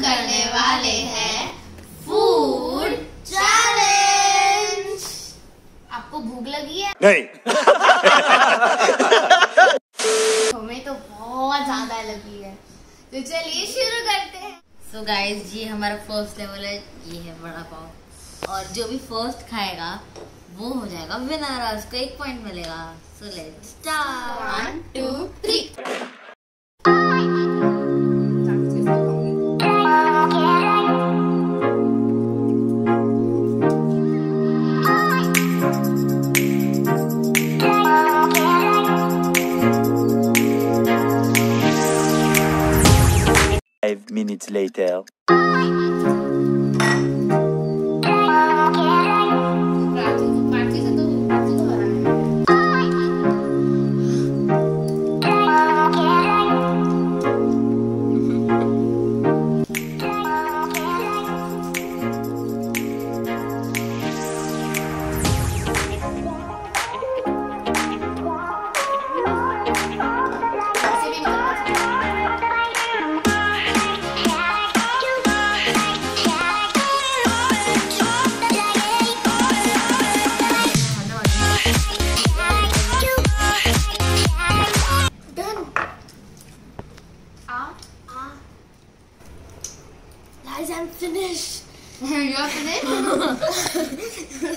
करने वाले हैं फूड चैलेंज। आपको भूख लगी है? नहीं। हमें तो बहुत ज्यादा लगी है, तो चलिए शुरू करते हैं। सो गाइस, ये हमारा फर्स्ट लेवल है, ये है वड़ा पाव, और जो भी फर्स्ट खाएगा वो हो जाएगा विनर, और उसको 1 पॉइंट मिलेगा। So let's start. 1 2 3। Minutes later. Guys, I'm finished. You're finished?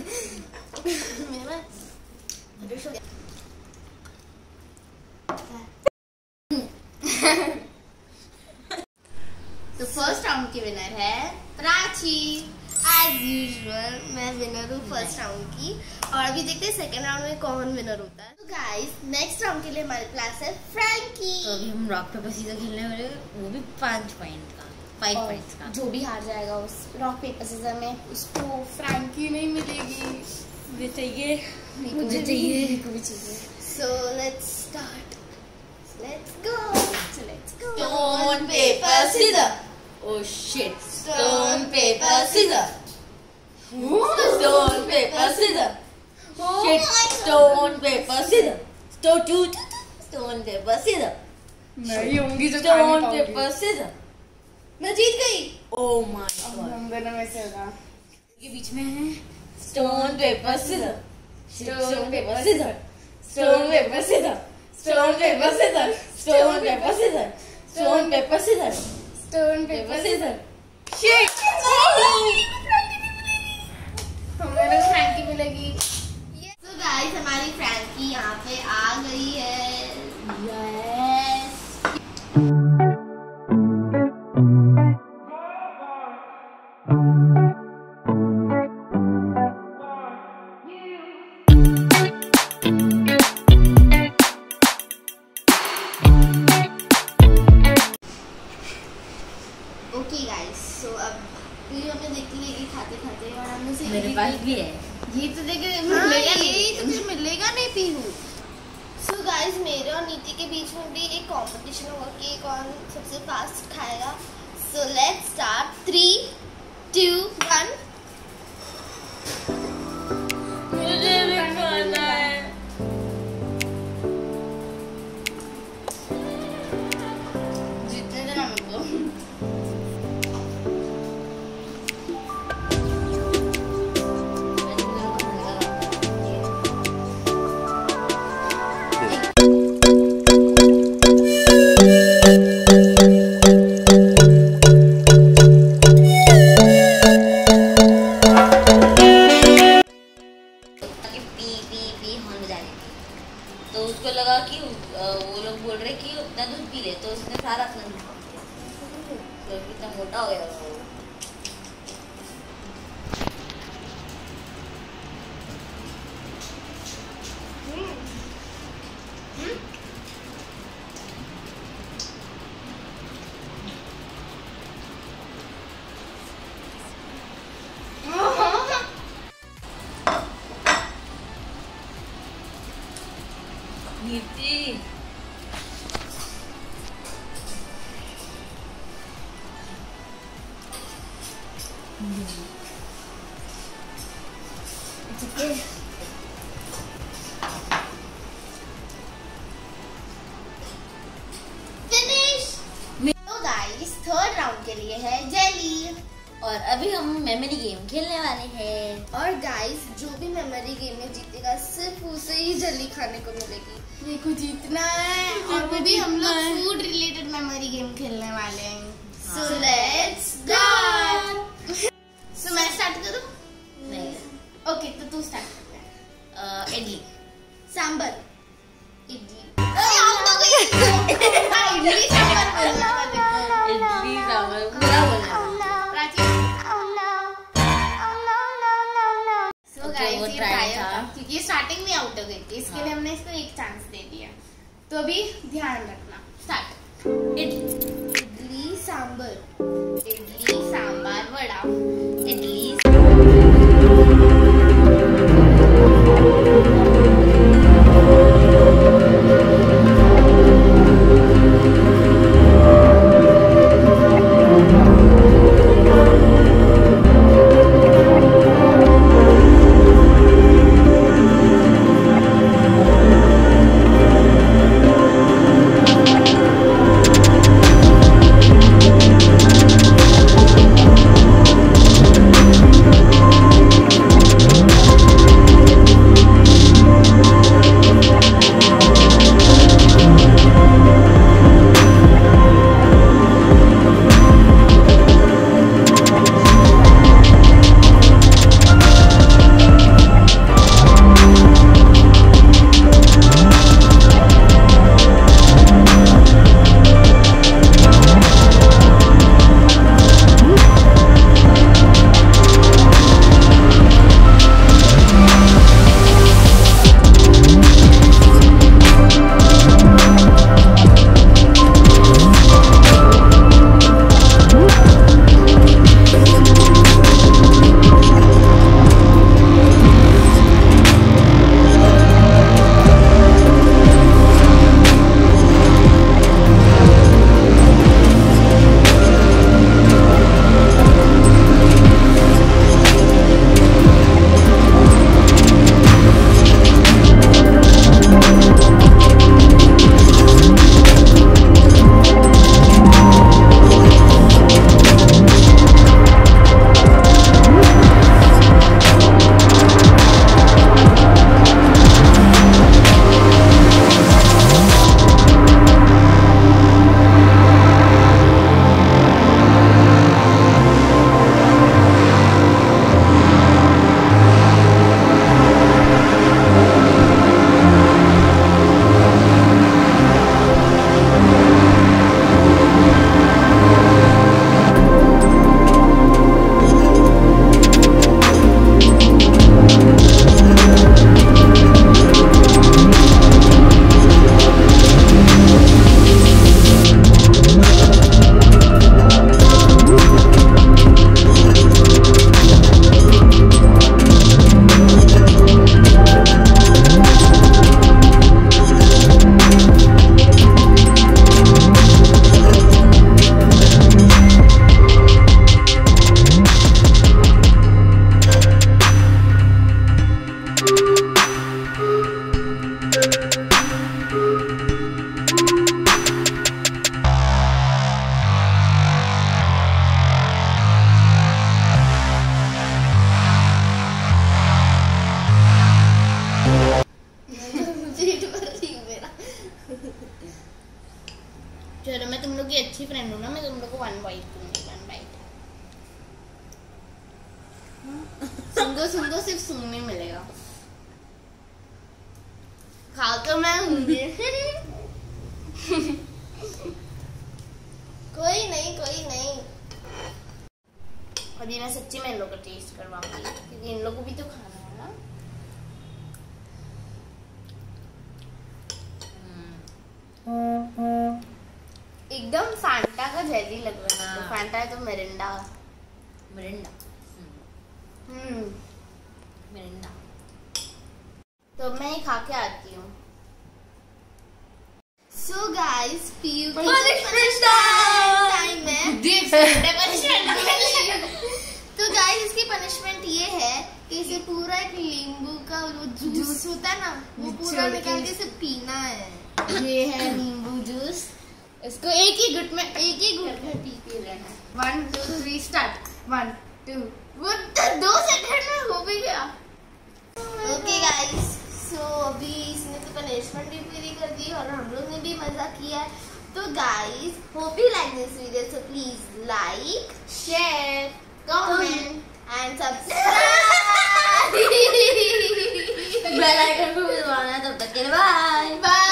तो फर्स्ट राउंड की विनर है प्राची। एज यूजुअल मैं विनर हूँ फर्स्ट राउंड की, और अभी देखते हैं सेकंड राउंड में कौन विनर होता है। तो गाइस, नेक्स्ट राउंड के लिए हमारे पास है फ्रैंकी। तो अभी हम रॉक पेपर सीजर खेलने वाले, वो भी 5 पॉइंट का, 5 पॉइंट्स का। जो भी हार जाएगा उस रॉक पेपर सीजर में, उसको फ्रैंकी नहीं मिलेगी। मुझे चाहिए, मुझे चाहिए, मुझे चाहिए। So let's start, let's go, let's go. Stone paper scissor. Oh shit! Stone paper scissor. Stone paper scissor. Shit! Stone paper scissor. Stone paper scissor. मैं होंगी जो Stone paper scissor. मैं जीत गई। Oh my god! हम दोनों में से होगा। ये बीच में है Stone paper scissor. Stone paper scissor. Stone paper scissor. Stone paper scissor. Stone paper scissor. Stone paper scissor. Stone paper scissor. Shit! हमारे को फ्रैंकी मिलेगी। So guys, हमारी फ्रैंकी यहाँ पे आ गई है। Yes. Okay guys, so अब वीडियो में देख लेगी खाते खाते, और हम उसे मेरे पास भी है। ये तो देखे मिलेगा नहीं, ये तो तुझे मिलेगा नहीं पीहू। So guys, मेरे और नीति के बीच में भी एक कंपटीशन होगा कि कौन सबसे फास्ट खाएगा। So let's start 3 2 1। मुझे भी खाना है। जितने देना मुझको। तो उसको लगा कि वो लोग बोल रहे कि उतना दूध पी ले, तो उसने सारा अपना दूध पी लिया, तो कितना मोटा हो गया वो। नीति फिनिश। तो गाइस, थर्ड राउंड के लिए है जय मेमोरी गेम खेलने वाले हैं। और गाइस जो भी मेमोरी गेम में जीतेगा सिर्फ उसे ही जल्दी खाने को मिलेगी। ये कुछ जीतना है और वो भी हम लोग फूड रिलेटेड मेमोरी गेम खेलने वाले हैं। सो लेट्स स्टार्ट। सो मैं स्टार्ट करूं? नहीं। ओके तो तू स्टार्ट कर। इडली सांबर। इडली इडली सांबर बोलना था देखो। इडली सांभर पूरा बोलना। प्राची सो गाइस ये ट्रायल था क्योंकि ये स्टार्टिंग में आउट हो गई थी, इसके लिए हमने इसको एक चांस दे दिया। तो अभी ध्यान रखना। स्टार्ट। इडली सांबर। इडली सांबार वड़ा। इडली चलो मैं तुम लोग की अच्छी फ्रेंड हूँ ना, मैं तुम लोग को 1 बाइट दूंगी। 1 बाइट सुन दो, सिर्फ सुनने मिलेगा। खाओ तो मैं हूँगी। कोई नहीं। और ये मैं सच्ची में इन लोग का टेस्ट करवाऊंगी क्योंकि इन लोग को भी तो खाना है ना। एकदम फैंटा का जेली लग रहा है। तो फैंटा है तो मिरिंडा। Mirinda Mirinda. तो मैं ही खा के आती हूँ। सो गाइस पीयू की Punishment टाइम है। punishment। तो गाइस इसकी पनिशमेंट ये है कि इसे पूरा एक नींबू का वो जूस होता है ना, वो पूरा निकाल के इसे पीना है। ये है नींबू जूस। इसको एक ही घुट में पी के लेना है। 1 2 3 स्टार्ट। 1 2 वो तो 2 सेकंड में हो भी गया। ओके गाइस, सो अभी इसने तो पनिशमेंट भी पूरी कर दी और हम लोग ने भी मजा किया। तो guys, hope you like this video, so please like, share, comment and subscribe. Bell icon को भी दबाना है। तब तक के लिए बाय बाय।